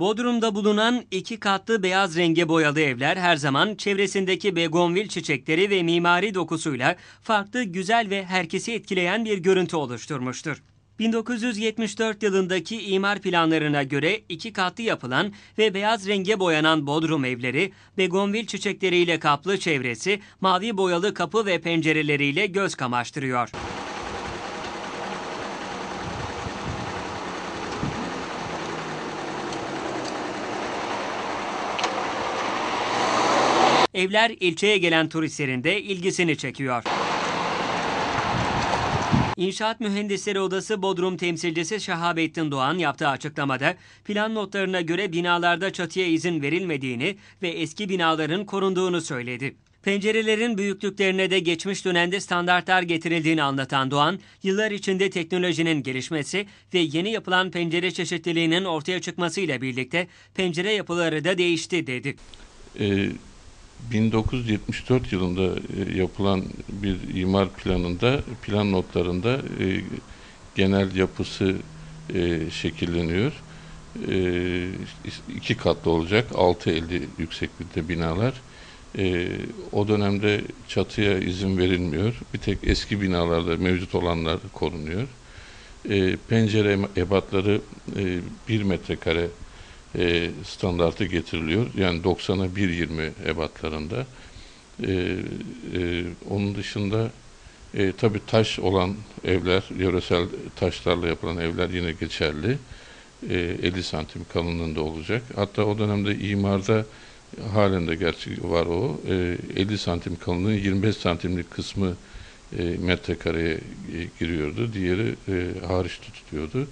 Bodrum'da bulunan 2 katlı beyaz renge boyalı evler her zaman çevresindeki begonvil çiçekleri ve mimari dokusuyla farklı, güzel ve herkesi etkileyen bir görüntü oluşturmuştur. 1974 yılındaki imar planlarına göre 2 katlı yapılan ve beyaz renge boyanan Bodrum evleri, begonvil çiçekleriyle kaplı çevresi, mavi boyalı kapı ve pencereleriyle göz kamaştırıyor. Evler ilçeye gelen turistlerin de ilgisini çekiyor. İnşaat Mühendisleri Odası Bodrum temsilcisi Şahabettin Doğan yaptığı açıklamada plan notlarına göre binalarda çatıya izin verilmediğini ve eski binaların korunduğunu söyledi. Pencerelerin büyüklüklerine de geçmiş dönemde standartlar getirildiğini anlatan Doğan, yıllar içinde teknolojinin gelişmesi ve yeni yapılan pencere çeşitliliğinin ortaya çıkmasıyla birlikte pencere yapıları da değişti dedi. 1974 yılında yapılan bir imar planında, plan notlarında genel yapısı şekilleniyor. 2 katlı olacak, 6.50 yükseklikte binalar. O dönemde çatıya izin verilmiyor. Bir tek eski binalarda mevcut olanlar korunuyor. Pencere ebatları 1 metrekare standartı getiriliyor. Yani 90'a 1.20 ebatlarında. Onun dışında tabii taş olan evler, yöresel taşlarla yapılan evler yine geçerli. 50 santim kalınlığında olacak. Hatta o dönemde imarda halen de gerçi var o. 50 santim kalınlığı, 25 santimlik kısmı metrekareye giriyordu. Diğeri hariç tutuluyordu.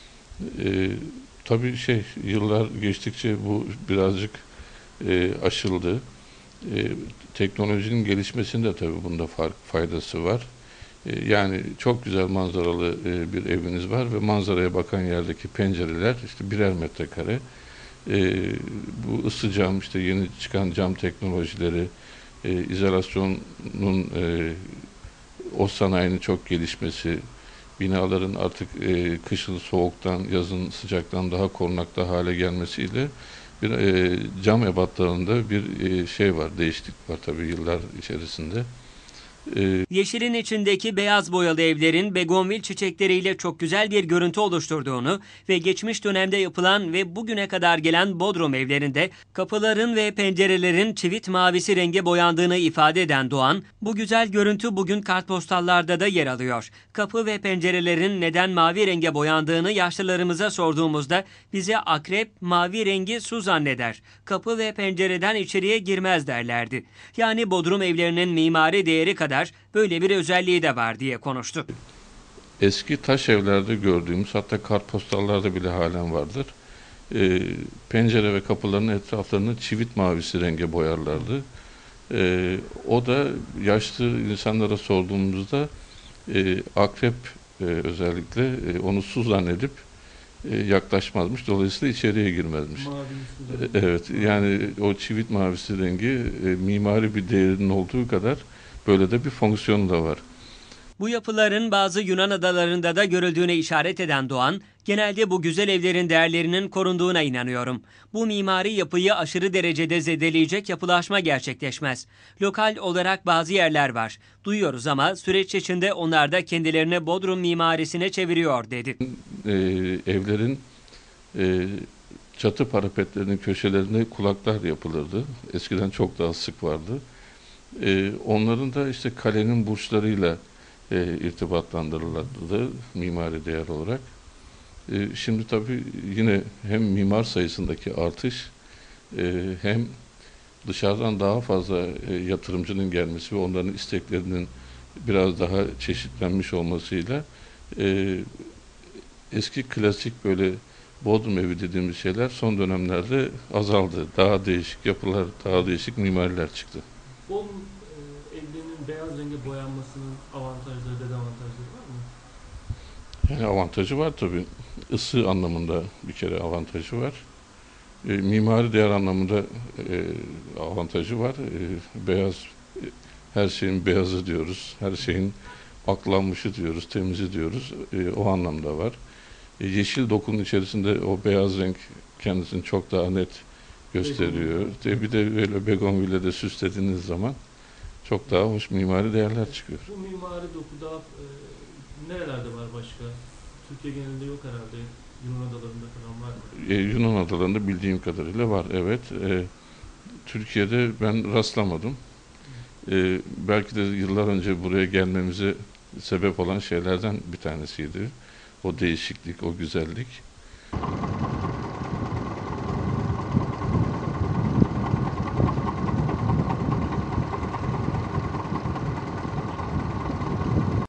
Tabii yıllar geçtikçe bu birazcık aşıldı. Teknolojinin gelişmesinde tabii bunda faydası var. Yani çok güzel manzaralı bir eviniz var ve manzaraya bakan yerdeki pencereler birer metrekare. Bu ısı cam, yeni çıkan cam teknolojileri, izolasyonun o sanayinin çok gelişmesi, binaların artık kışın soğuktan, yazın sıcaktan daha korunaklı hale gelmesiyle bir cam ebatlarında bir değişiklik var tabii yıllar içerisinde. Yeşilin içindeki beyaz boyalı evlerin begonvil çiçekleriyle çok güzel bir görüntü oluşturduğunu ve geçmiş dönemde yapılan ve bugüne kadar gelen Bodrum evlerinde kapıların ve pencerelerin çivit mavisi renge boyandığını ifade eden Doğan, bu güzel görüntü bugün kartpostallarda da yer alıyor. Kapı ve pencerelerin neden mavi renge boyandığını yaşlılarımıza sorduğumuzda bize akrep mavi rengi su zanneder, kapı ve pencereden içeriye girmez derlerdi. Yani Bodrum evlerinin mimari değeri kadar böyle bir özelliği de var diye konuştu. Eski taş evlerde gördüğümüz, hatta kartpostallarda bile halen vardır. Pencere ve kapıların etraflarını çivit mavisi renge boyarlardı. O da yaşlı insanlara sorduğumuzda akrep özellikle onu su zannedip yaklaşmazmış. Dolayısıyla içeriye girmezmiş. Evet, yani o çivit mavisi rengi mimari bir değerinin olduğu kadar böyle de bir fonksiyonu da var. Bu yapıların bazı Yunan adalarında da görüldüğüne işaret eden Doğan, genelde bu güzel evlerin değerlerinin korunduğuna inanıyorum. Bu mimari yapıyı aşırı derecede zedeleyecek yapılaşma gerçekleşmez. Lokal olarak bazı yerler var. Duyuyoruz ama süreç içinde onlar da kendilerini Bodrum mimarisine çeviriyor dedi. Evlerin çatı parapetlerinin köşelerinde kulaklar yapılırdı. Eskiden çok daha sık vardı. Onların da kalenin burçlarıyla irtibatlandırılırdı mimari değer olarak. Şimdi tabii yine hem mimar sayısındaki artış hem dışarıdan daha fazla yatırımcının gelmesi ve onların isteklerinin biraz daha çeşitlenmiş olmasıyla eski klasik böyle Bodrum evi dediğimiz şeyler son dönemlerde azaldı. Daha değişik yapılar, daha değişik mimariler çıktı. Bodrum evlerinin beyaz renge boyanmasının avantajları, dezavantajları var mı? Yani avantajı var tabii. Isı anlamında bir kere avantajı var. Mimari değer anlamında avantajı var. Beyaz, her şeyin beyazı diyoruz. Her şeyin aklanmışı diyoruz, temizi diyoruz. O anlamda var. Yeşil dokunun içerisinde o beyaz renk kendisini çok daha net gösteriyor. Bir de böyle begonville de süslediğiniz zaman çok daha hoş mimari değerler çıkıyor. Bu mimari doku daha nerelerde var başka? Türkiye genelinde yok herhalde. Yunan adalarında falan var mı? Yunan adalarında bildiğim kadarıyla var, evet. Türkiye'de ben rastlamadım. Belki de yıllar önce buraya gelmemize sebep olan şeylerden bir tanesiydi. O değişiklik, o güzellik.